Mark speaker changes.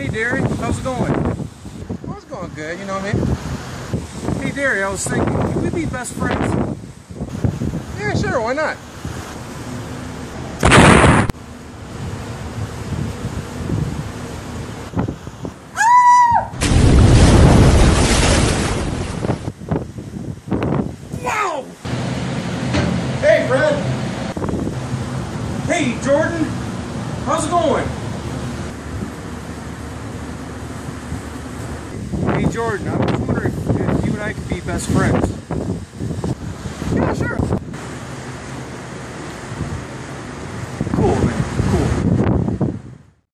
Speaker 1: Hey Darry, how's it going? Oh, it's going good, you know what I mean? Hey Darry, I was thinking, can we be best friends? Yeah, sure, why not? Wow! Hey Fred! Hey Jordan! How's it going? Hey Jordan, I was wondering if you and I could be best friends.